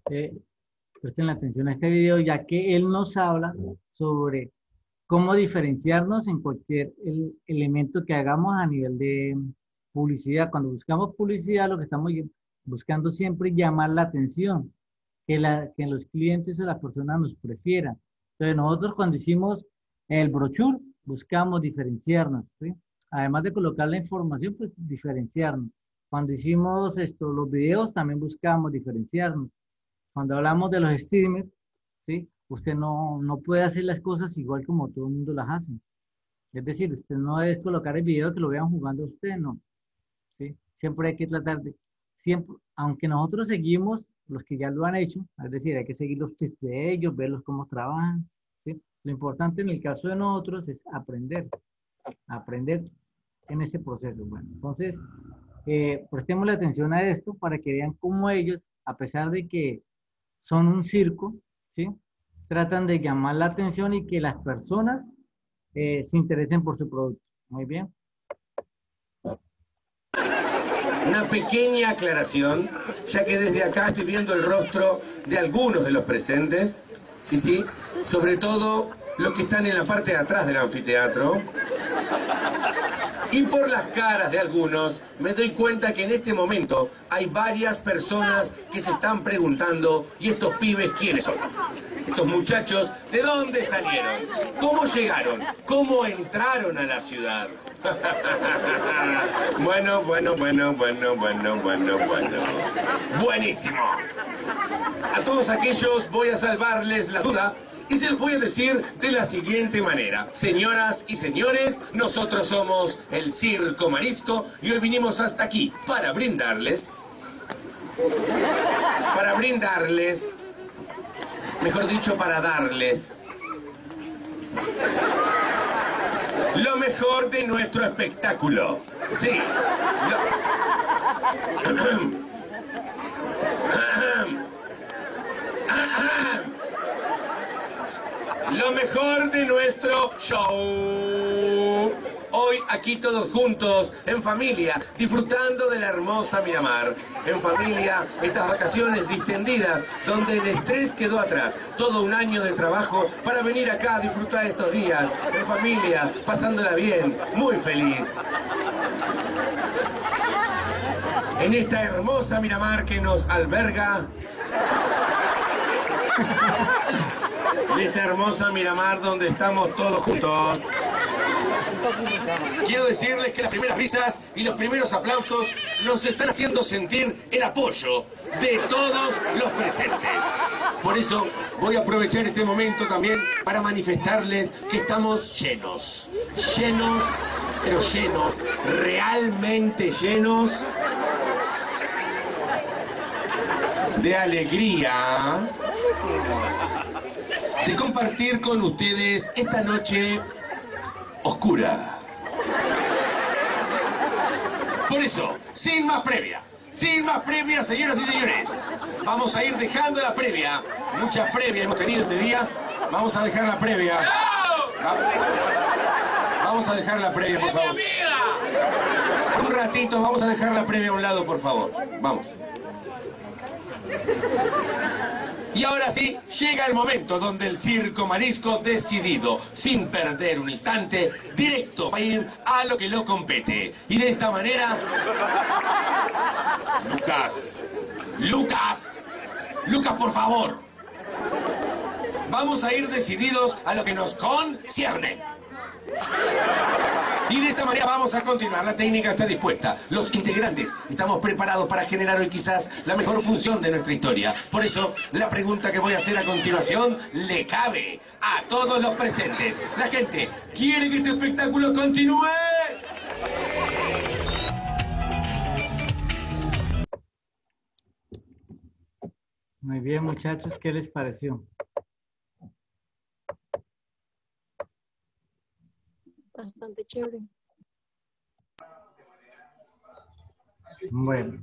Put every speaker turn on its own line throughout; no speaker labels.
eh, presten atención a este video, ya que él nos habla sobre cómo diferenciarnos en cualquier elemento que hagamos a nivel de publicidad. Cuando buscamos publicidad, lo que estamos buscando siempre es llamar la atención, que los clientes o las personas nos prefieran. Entonces, nosotros cuando hicimos el brochure, buscamos diferenciarnos, ¿sí? Además de colocar la información, pues diferenciarnos. Cuando hicimos esto, los videos, también buscamos diferenciarnos. Cuando hablamos de los streamers, ¿sí? Usted no puede hacer las cosas igual como todo el mundo las hace. Es decir, usted no debe colocar el video que lo vean jugando a usted, no. ¿Sí? Siempre hay que tratar de, siempre, aunque nosotros seguimos los que ya lo han hecho, es decir, hay que seguir los tips de ellos, verlos cómo trabajan, ¿sí? Lo importante en el caso de nosotros es aprender en ese proceso. Bueno, entonces, prestemos la atención a esto para que vean cómo ellos, a pesar de que son un circo, ¿sí? Tratan de llamar la atención y que las personas se interesen por su producto. Muy bien.
Una pequeña aclaración, ya que desde acá estoy viendo el rostro de algunos de los presentes, sí, sobre todo los que están en la parte de atrás del anfiteatro. Y por las caras de algunos, me doy cuenta que en este momento hay varias personas que se están preguntando, ¿y estos pibes quiénes son? Estos muchachos, ¿de dónde salieron? ¿Cómo llegaron? ¿Cómo entraron a la ciudad? Bueno. Buenísimo. A todos aquellos voy a salvarles la duda y se los voy a decir de la siguiente manera. Señoras y señores, nosotros somos el Circo Marisco y hoy vinimos hasta aquí para brindarles, mejor dicho, para darles lo mejor de nuestro espectáculo. Sí. Lo mejor de nuestro show. Hoy aquí todos juntos, en familia, disfrutando de la hermosa Miramar. En familia, estas vacaciones distendidas, donde el estrés quedó atrás. Todo un año de trabajo para venir acá a disfrutar estos días. En familia, pasándola bien, muy feliz. En esta hermosa Miramar que nos alberga. En esta hermosa Miramar donde estamos todos juntos. Quiero decirles que las primeras risas y los primeros aplausos nos están haciendo sentir el apoyo de todos los presentes. Por eso voy a aprovechar este momento también para manifestarles que estamos llenos. Llenos, pero llenos, realmente llenos de alegría de compartir con ustedes esta noche oscura. Por eso, sin más previa, señoras y señores, vamos a ir dejando la previa. Muchas previas hemos tenido este día. Vamos a dejar la previa. Vamos a dejar la previa, por favor. Un ratito, vamos a dejar la previa a un lado, por favor. Vamos. Y ahora sí, llega el momento donde el Circo Marisco, decidido, sin perder un instante, directo va a ir a lo que lo compete. Y de esta manera... Lucas, por favor. Vamos a ir decididos a lo que nos concierne. Y de esta manera vamos a continuar. La técnica está dispuesta. Los integrantes estamos preparados para generar hoy quizás la mejor función de nuestra historia. Por eso, la pregunta que voy a hacer a continuación le cabe a todos los presentes. La gente quiere que este espectáculo continúe.
Muy bien, muchachos, ¿qué les pareció?
Bastante chévere.
Bueno.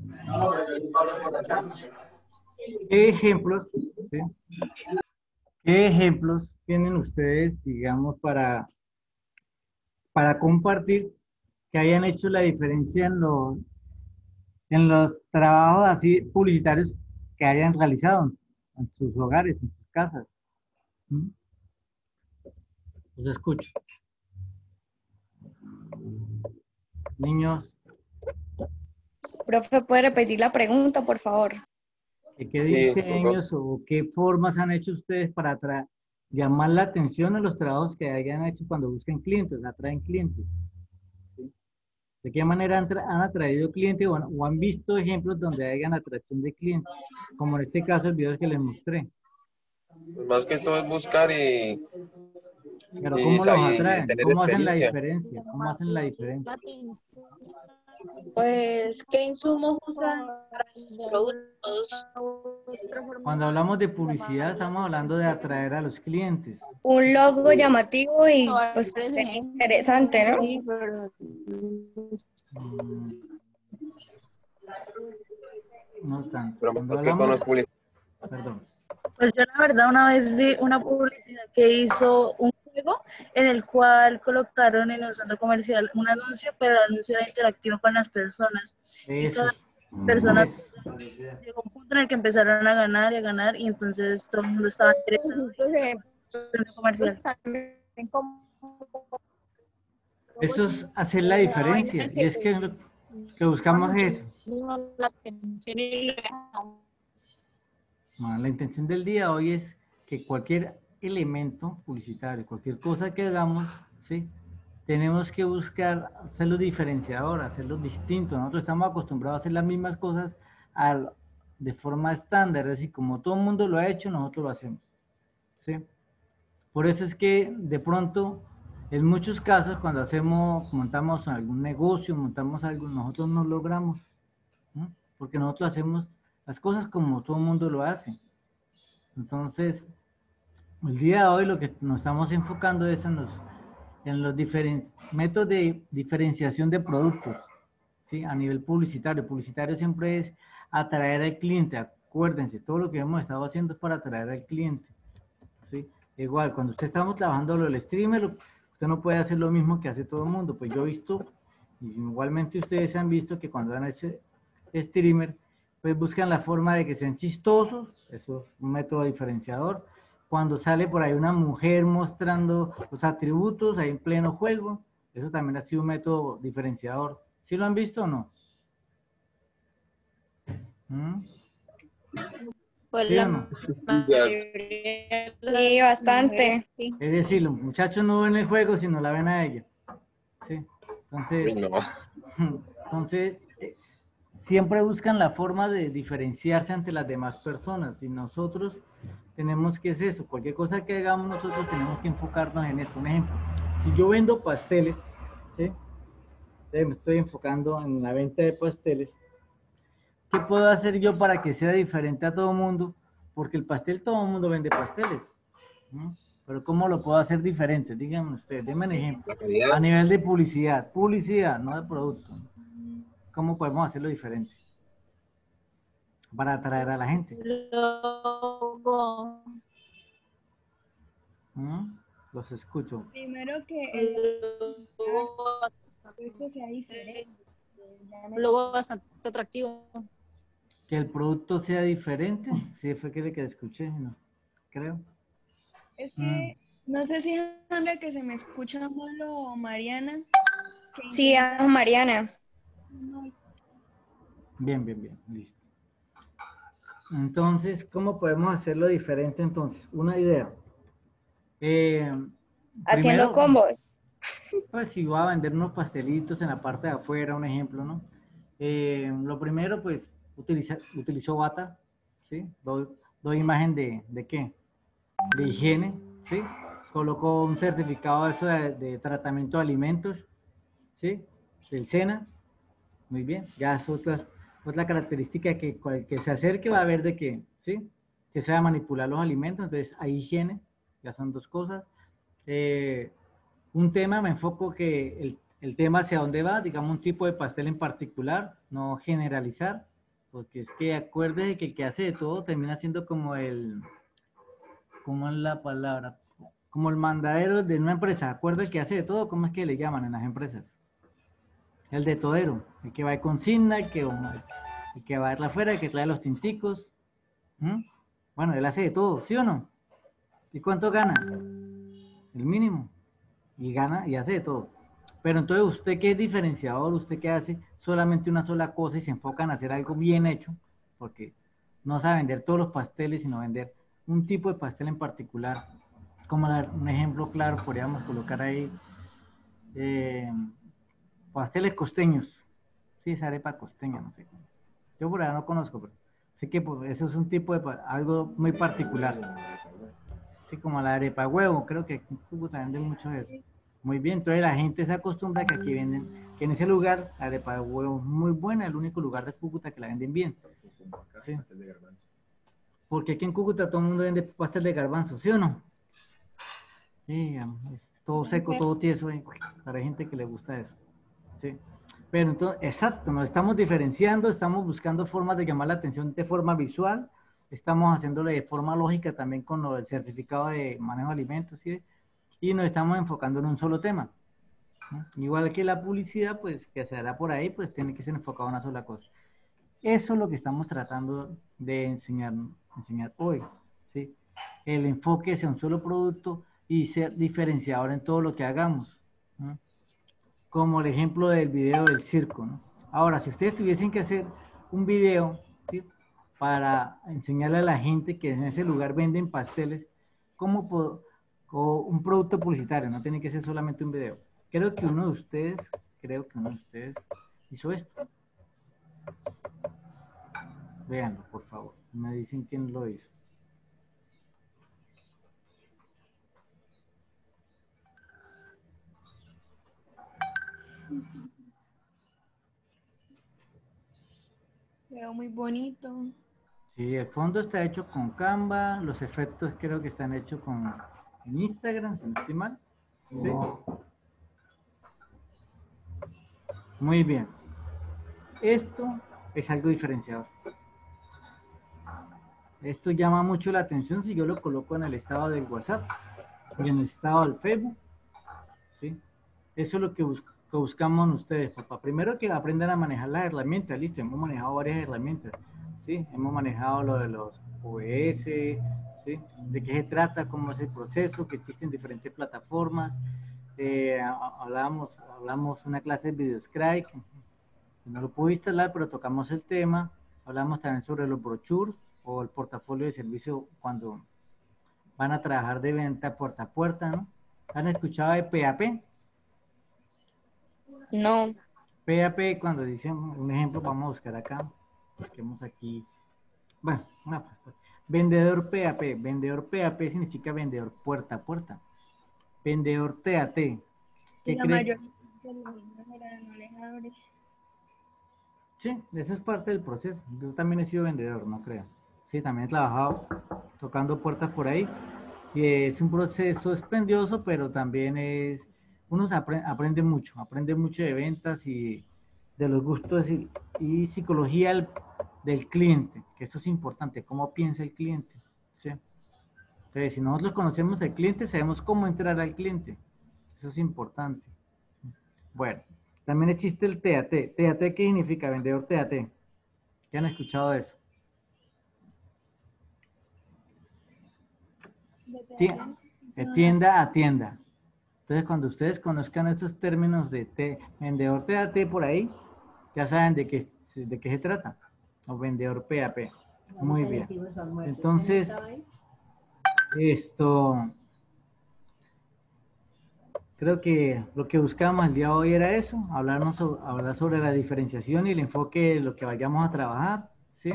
¿Qué ejemplos, sí? ¿Qué ejemplos tienen ustedes, digamos, para compartir que hayan hecho la diferencia en los trabajos así publicitarios que hayan realizado? en sus hogares, en sus casas. ¿Mm? Los escucho. Niños,
Profe, ¿puede repetir la pregunta, por favor?
¿qué
Sí,
diseños o qué formas han hecho ustedes para llamar la atención a los trabajos que hayan hecho cuando buscan clientes, atraen clientes? ¿Sí? ¿De qué manera han atraído clientes o han visto ejemplos donde hayan atracción de clientes? Como en este caso el video que les mostré.
pues más que todo es buscar
Pero ¿cómo los
y
atraen?
tener
¿Cómo hacen la
experiencia.
diferencia? ¿Cómo hacen la diferencia?
Pues, ¿qué insumos usan para sus productos?
Cuando hablamos de publicidad, estamos hablando de atraer a los clientes.
Un logo llamativo y pues interesante, ¿no?
Sí, pero
Mm, No tanto.
Pero
Cuando
más que todo no
hablamos,
es publicidad.
perdón.
Pues yo la verdad una vez vi una publicidad que hizo un juego en el cual colocaron en un centro comercial un anuncio, pero el anuncio era interactivo con las personas. Y
Eso.
cada persona
Es-
llegó a un punto en el que empezaron a ganar y a ganar y entonces todo el mundo estaba interesado en el centro comercial.
Eso es hacer la diferencia. Y es que lo que buscamos es eso. Bueno, la intención del día de hoy es que cualquier elemento publicitario, cualquier cosa que hagamos, ¿sí? Tenemos que buscar hacerlo diferenciador, hacerlo distinto. Nosotros estamos acostumbrados a hacer las mismas cosas de forma estándar, es decir, como todo el mundo lo ha hecho, nosotros lo hacemos, ¿sí? Por eso es que de pronto, en muchos casos, cuando montamos algún negocio, montamos algo, nosotros no logramos, ¿no? Porque nosotros hacemos las cosas como todo el mundo lo hace. Entonces, el día de hoy lo que nos estamos enfocando es en los métodos de diferenciación de productos, ¿sí? A nivel publicitario. Publicitario siempre es atraer al cliente. Acuérdense, todo lo que hemos estado haciendo es para atraer al cliente, ¿sí? Igual, cuando usted estamos trabajando lo del streamer, usted no puede hacer lo mismo que hace todo el mundo. Pues yo he visto, y igualmente ustedes han visto que cuando han hecho streamer, pues buscan la forma de que sean chistosos, eso es un método diferenciador. Cuando sale por ahí una mujer mostrando los atributos ahí en pleno juego, eso también ha sido un método diferenciador. ¿Sí lo han visto o no? ¿Mm?
Pues
¿Sí o no?
Sí, bastante.
Sí.
Es decir, los muchachos no ven el juego, sino la ven a ella. ¿Sí?
Uy, no.
Entonces, siempre buscan la forma de diferenciarse ante las demás personas y nosotros tenemos que hacer eso. Cualquier cosa que hagamos nosotros tenemos que enfocarnos en eso. Un ejemplo, si yo vendo pasteles, ¿sí? Me estoy enfocando en la venta de pasteles. ¿Qué puedo hacer yo para que sea diferente a todo el mundo? Porque el pastel, todo el mundo vende pasteles, ¿no? Pero ¿cómo lo puedo hacer diferente? Díganme ustedes, denme un ejemplo. A nivel de publicidad, no de producto. ¿Cómo podemos hacerlo diferente? Para atraer a la gente.
Luego,
¿Mm? Los escucho.
Primero que el producto sea diferente.
luego bastante atractivo.
Que el producto sea diferente. Sí, fue que escuché, no creo.
Es que no sé si anda que se me escucha mal o Mariana. que
Sí, Mariana.
Bien, listo. Entonces, ¿cómo podemos hacerlo diferente entonces? Una idea.
Haciendo
Primero,
combos.
pues si voy a vender unos pastelitos en la parte de afuera, un ejemplo, ¿no? Lo primero, pues, utilizo bata, ¿sí? Doy imagen ¿de qué? De higiene, ¿sí? Coloco un certificado de eso de tratamiento de alimentos, ¿sí? Del SENA, muy bien. Ya es otra característica que que se acerque va a ver de que, ¿sí? Que sea manipular los alimentos, entonces hay higiene, ya son dos cosas. Un tema, me enfoco que el tema hacia dónde va, digamos un tipo de pastel en particular, no generalizar, porque es que acuérdese que el que hace de todo termina siendo como ¿cómo es la palabra? Como el mandadero de una empresa. ¿Acuerda el que hace de todo? ¿Cómo es que le llaman en las empresas? El de todero, el que va de consigna, el que va a ir afuera, el que trae los tinticos. ¿Mm? Bueno, él hace de todo, ¿sí o no? ¿Y cuánto gana? El mínimo. Y gana y hace de todo. Pero entonces usted que es diferenciador, usted que hace solamente una sola cosa y se enfoca en hacer algo bien hecho, porque no sabe vender todos los pasteles, sino vender un tipo de pastel en particular. Como dar un ejemplo claro, podríamos colocar ahí pasteles costeños. Sí, es arepa costeña, no sé. Yo por ahí no conozco, pero sé que pues, eso es un tipo de algo muy particular. Así como la arepa de huevo, creo que en Cúcuta venden mucho de eso. Muy bien, entonces la gente se acostumbra que aquí venden, que en ese lugar la arepa de huevo es muy buena, el único lugar de Cúcuta que la venden bien. Sí. Porque aquí en Cúcuta todo el mundo vende pastel de garbanzo, ¿sí o no? Sí, es todo seco, todo tieso, para gente que le gusta eso. Sí. Pero entonces, exacto, nos estamos diferenciando, estamos buscando formas de llamar la atención de forma visual, estamos haciéndolo de forma lógica también con lo del certificado de manejo de alimentos, ¿sí? Y nos estamos enfocando en un solo tema, ¿no? Igual que la publicidad, pues que se hará por ahí, pues tiene que ser enfocado en una sola cosa. Eso es lo que estamos tratando de enseñar hoy, ¿sí? El enfoque hacia un solo producto y ser diferenciador en todo lo que hagamos, ¿no? Como el ejemplo del video del circo, ¿no? Ahora, si ustedes tuviesen que hacer un video, ¿sí? Para enseñarle a la gente que en ese lugar venden pasteles, o un producto publicitario, no tiene que ser solamente un video. Creo que uno de ustedes hizo esto. Véanlo, por favor. Me dicen quién lo hizo.
Quedó muy bonito.
Sí, el fondo está hecho con Canva, los efectos creo que están hechos en Instagram, si no estoy mal. Sí. Muy bien. Esto es algo diferenciador. Esto llama mucho la atención si yo lo coloco en el estado del WhatsApp y en el estado del Facebook. ¿Sí? Eso es lo que buscamos ustedes, papá. Primero que aprendan a manejar las herramientas, listo, hemos manejado varias herramientas, ¿sí? Hemos manejado lo de los OBS, ¿sí? De qué se trata, cómo es el proceso, que existen diferentes plataformas. Hablamos una clase de VideoScribe, que no lo pude instalar, pero tocamos el tema. Hablamos también sobre los brochures o el portafolio de servicio cuando van a trabajar de venta puerta a puerta, ¿no? ¿Han escuchado de PAP?
No,
PAP, cuando dicen un ejemplo, vamos a buscar acá, busquemos aquí, bueno, vendedor PAP, vendedor PAP significa vendedor puerta a puerta, vendedor TAT, ¿qué
La
cree?
mayoría de los niños no les abre.
Sí, eso es parte del proceso, yo también he sido vendedor, no creo, sí, también he trabajado tocando puertas por ahí, y es un proceso expendioso, pero también uno aprende mucho de ventas y de los gustos y psicología del cliente, que eso es importante, cómo piensa el cliente, ¿sí? Entonces, si nosotros conocemos al cliente, sabemos cómo entrar al cliente, eso es importante. Bueno, también existe el TAT. ¿TAT qué significa? Vendedor TAT. ¿Qué han escuchado de eso? Tienda a tienda. Entonces, cuando ustedes conozcan estos términos de vendedor TAT por ahí, ya saben de qué se trata. O vendedor PAP. Muy bien. Entonces, creo que lo que buscábamos el día de hoy era eso, hablar sobre la diferenciación y el enfoque de lo que vayamos a trabajar, ¿sí?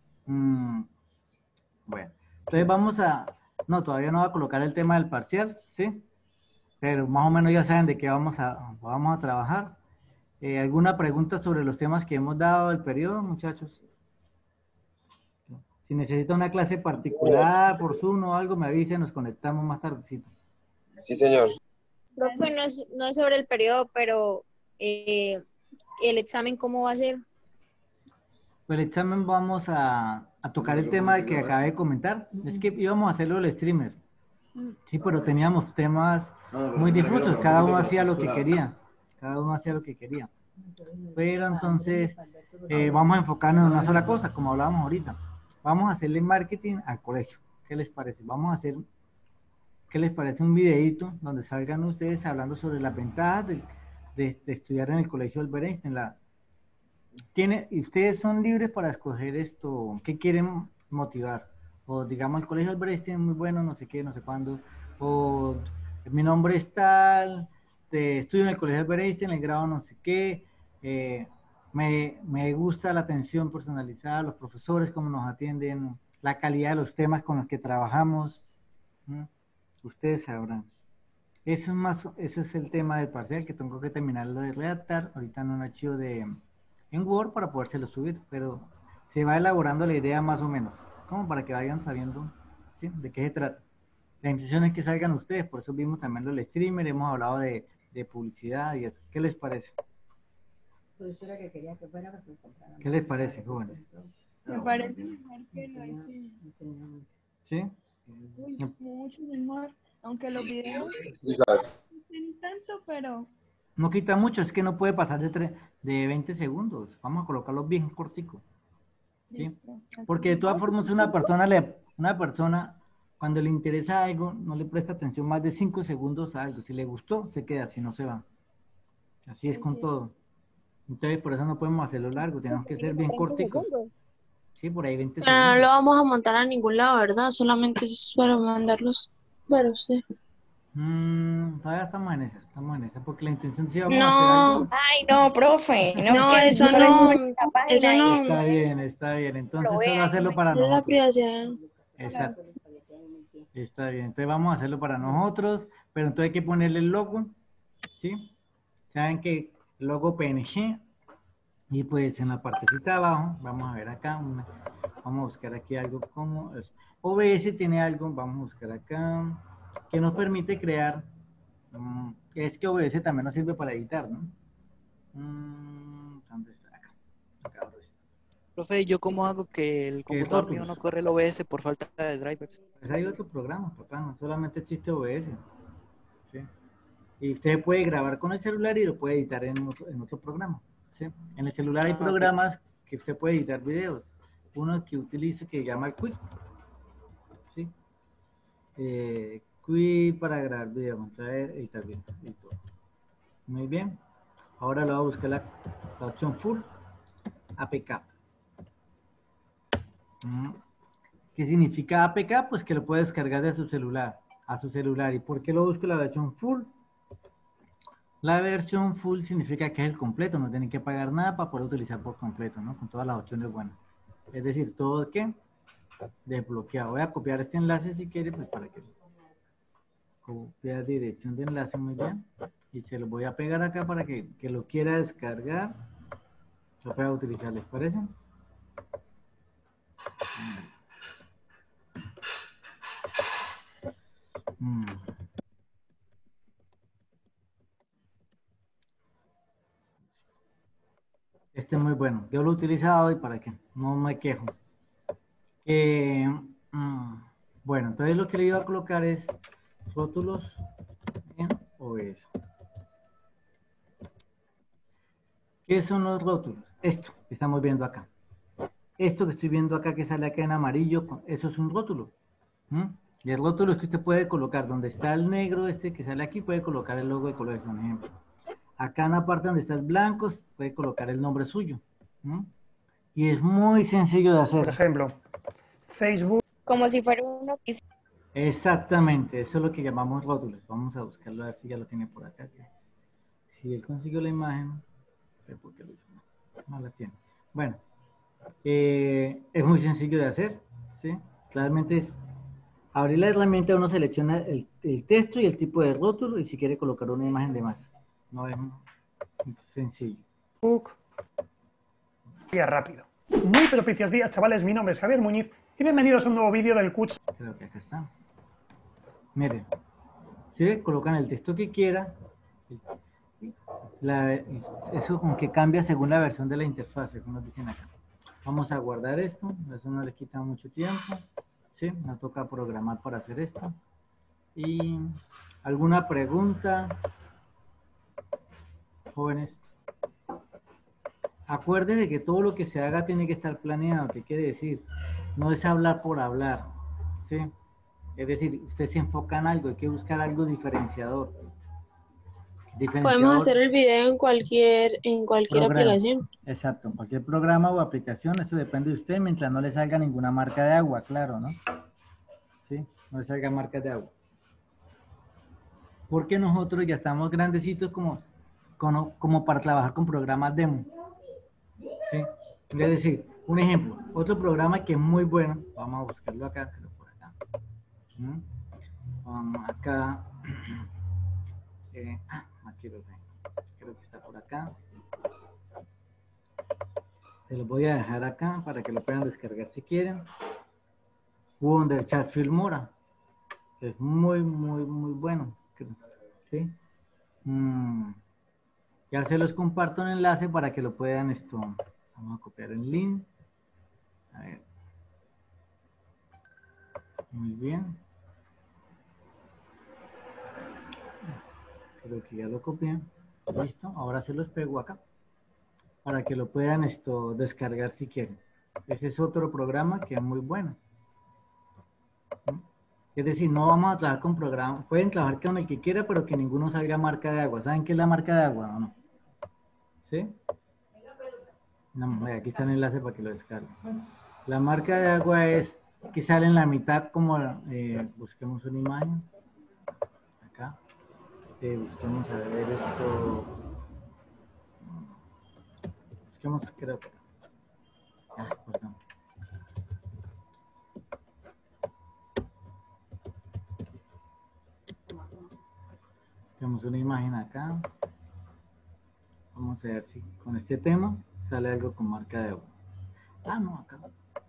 Bueno, entonces no, todavía no voy a colocar el tema del parcial, ¿sí? Pero más o menos ya saben de qué vamos a trabajar. ¿Alguna pregunta sobre los temas que hemos dado del periodo, muchachos? Si necesita una clase particular por Zoom o algo, me avisen, nos conectamos más tardecito.
Sí, señor.
Profe, no es sobre el periodo, pero el examen, ¿cómo va a ser?
Pues el examen vamos a tocar el tema que acabé de comentar. Es que íbamos a hacerlo el streamer. Sí, pero teníamos temas muy difusos. Cada uno hacía lo que quería. Pero entonces vamos a enfocarnos en una sola cosa, como hablábamos ahorita. vamos a hacerle marketing al colegio. ¿Qué les parece? Vamos a hacer, ¿qué les parece un videíto donde salgan ustedes hablando sobre las ventajas de estudiar en el colegio Albert Einstein? Y ustedes son libres para escoger esto, ¿qué quieren motivar? O digamos, el colegio Albert Einstein es muy bueno, no sé qué, no sé cuándo, o mi nombre es tal, estudio en el colegio Albert Einstein, el grado no sé qué, me gusta la atención personalizada, los profesores, cómo nos atienden, la calidad de los temas con los que trabajamos. ¿No? Ustedes sabrán. Ese es el tema del parcial que tengo que terminarlo de redactar ahorita en un archivo en Word para podérselo subir, pero se va elaborando la idea más o menos, como para que vayan sabiendo, ¿sí?, de qué se trata. La intención es que salgan ustedes, por eso vimos también los streamers, hemos hablado de publicidad y eso. ¿Qué les parece? ¿Qué les parece, jóvenes?
Me parece mejor que lo
¿Sí?
Uy, mucho mejor. Aunque los videos
Diga,
no hacen tanto, pero
No quita mucho, es que no puede pasar de 20 segundos. Vamos a colocarlos bien corticos. ¿Sí?
listo.
Porque de todas formas una persona cuando le interesa algo no le presta atención más de 5 segundos a algo. Si le gustó, se queda, si no se va. Así es con todo. Entonces por eso no podemos hacerlo largo, tenemos que ser bien corticos. Sí, por ahí 20
Pero no
segundos.
lo vamos a montar a ningún lado, ¿verdad? Solamente es para mandarlos para usted.
Todavía estamos en esa, porque la intención sí vamos a hacer
No,
algo.
Ay, no, profe, no,
no,
que
eso
no
no,
resuelve la página
eso
ahí.
no.
Está bien. Entonces
Lo
solo
vean,
hacerlo para
Es la
nosotros.
privacidad.
Exacto. Está bien. Entonces vamos a hacerlo para nosotros, pero entonces hay que ponerle el logo, ¿sí? Saben que el logo PNG, y pues en la partecita de abajo, vamos a ver acá, vamos a buscar aquí algo como OBS tiene algo, vamos a buscar acá, que nos permite crear, es que OBS también nos sirve para editar, ¿no? ¿Dónde está? Acá. Acá está.
Profe, ¿yo cómo hago que el
¿Qué
computador mío
rótulos?
no corre el OBS por falta de drivers?
Pues hay otro programa, papá, no solamente existe OBS, ¿sí? Y usted puede grabar con el celular y lo puede editar en otro programa, ¿sí? En el celular hay
Ok.
programas que usted puede editar videos. Uno que utilizo que se llama Quick, ¿sí? Quick para grabar videos, vamos a ver, editar videos. Muy bien. Ahora lo voy a buscar la opción Full APK. ¿Qué significa APK? Pues que lo puede descargar de su celular, a su celular. ¿Y por qué lo busco la versión Full? La versión Full significa que es el completo, no tienen que pagar nada para poder utilizar por completo, ¿no? Con todas las opciones buenas. Es decir, todo ¿qué? Desbloqueado. Voy a copiar este enlace si quiere, pues para que copiar dirección de enlace, muy bien. Y se lo voy a pegar acá para que lo quiera descargar, lo pueda utilizar, ¿les parece? Este es muy bueno. Yo lo he utilizado y para qué, no me quejo. Bueno, entonces lo que le iba a colocar es rótulos en OBS. ¿Qué son los rótulos? Esto que estamos viendo acá. Esto que estoy viendo acá que sale acá en amarillo, eso es un rótulo. Y el rótulo es que usted puede colocar donde está el negro este que sale aquí, puede colocar el logo de colores, por ejemplo. Acá en la parte donde está el blanco, puede colocar el nombre suyo. Y es muy sencillo de hacer.
Por ejemplo, Facebook.
Como si fuera uno.
Exactamente, eso es lo que llamamos rótulos. Vamos a buscarlo a ver si ya lo tiene por acá. Si él consiguió la imagen, ¿por qué lo hizo? No la tiene. Bueno, es muy sencillo de hacer, ¿sí? Claramente es abrir la herramienta, uno selecciona el texto y el tipo de rótulo y si quiere colocar una imagen de más. No es sencillo.
Día rápido. Muy propicios días, chavales. Mi nombre es Javier Muñiz y bienvenidos a un nuevo vídeo del CUTS.
Creo que acá está. Miren, ¿sí? Colocan el texto que quiera. Eso como que cambia según la versión de la interfaz, como nos dicen acá. Vamos a guardar esto, eso no le quita mucho tiempo. ¿Sí? Nos toca programar para hacer esto. ¿Y alguna pregunta? Jóvenes. Acuérdense que todo lo que se haga tiene que estar planeado. ¿Qué quiere decir? no es hablar por hablar, ¿sí? Es decir, usted se enfoca en algo, hay que buscar algo diferenciador.
Podemos hacer el video en cualquier
programa.
aplicación.
Exacto, en cualquier programa o aplicación, eso depende de usted, mientras no le salga ninguna marca de agua, claro, ¿no? Sí, no le salga marcas de agua. Porque nosotros ya estamos grandecitos como para trabajar con programas demo. ¿Sí? Es decir, un ejemplo, otro programa que es muy bueno, vamos a buscarlo acá, pero por acá. Vamos acá. Aquí lo tengo. Creo que está por acá. Se los voy a dejar acá para que lo puedan descargar si quieren. Wonderchat Filmora. Es muy bueno. ¿Sí? Ya se los comparto un enlace para que lo puedan vamos a copiar el link. A ver. Muy bien. Creo que ya lo copié. Listo. Ahora se los pego acá para que lo puedan descargar si quieren. Ese es otro programa que es muy bueno. Es decir, no vamos a trabajar con programas. Pueden trabajar con el que quiera, pero que ninguno salga marca de agua. ¿Saben qué es la marca de agua o no? ¿Sí? No, aquí está el enlace para que lo descarguen. La marca de agua es que sale en la mitad como, busquemos una imagen. Acá. Busquemos a ver esto. Busquemos, creo que. Perdón. Tenemos una imagen acá. Vamos a ver si con este tema sale algo con marca de agua. No, acá.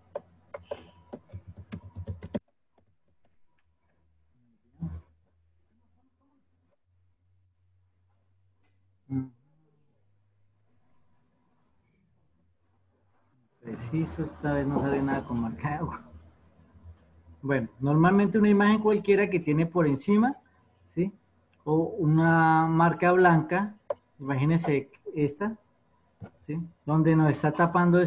Preciso, esta vez no sale nada con marca de agua. Bueno, normalmente una imagen cualquiera que tiene por encima, ¿sí? O una marca blanca, imagínense esta, ¿sí? Donde nos está tapando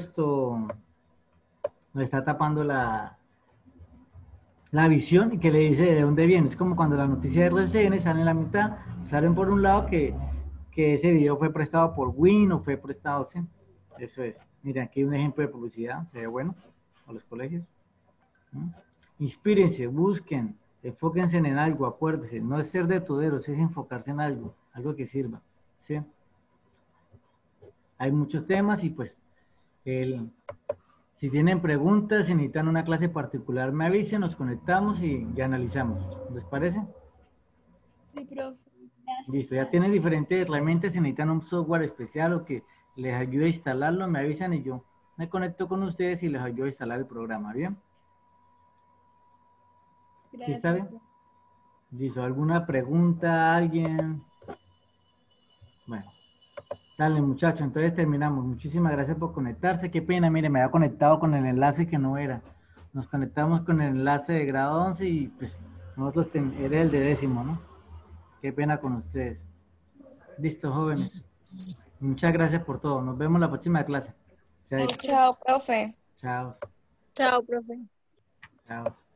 nos está tapando la visión y que le dice de dónde viene. Es como cuando la noticia de RCN sale en la mitad, salen por un lado que ese video fue prestado por Win o fue prestado, ¿sí? Eso es. Miren, aquí hay un ejemplo de publicidad, se ve bueno, a los colegios. Inspírense, busquen, enfóquense en algo, acuérdense, no es ser de toderos, es enfocarse en algo que sirva, ¿sí? Hay muchos temas y pues, si tienen preguntas, si necesitan una clase particular, me avisen, nos conectamos y analizamos. ¿Les parece?
Sí, profe.
Listo, ya tienen diferentes herramientas, si necesitan un software especial o que les ayude a instalarlo, me avisan y yo me conecto con ustedes y les ayudo a instalar el programa, ¿bien?
Gracias.
¿Sí está bien? ¿Listo? ¿Alguna pregunta a alguien? Bueno, dale muchachos, entonces terminamos. Muchísimas gracias por conectarse. Qué pena, mire, me había conectado con el enlace que no era. Nos conectamos con el enlace de grado 11 y pues nosotros era el de décimo, ¿no? Qué pena con ustedes. Listo, jóvenes. Muchas gracias por todo. Nos vemos en la próxima clase.
Chao, profe.
Chao.
Chao, profe.
Chao.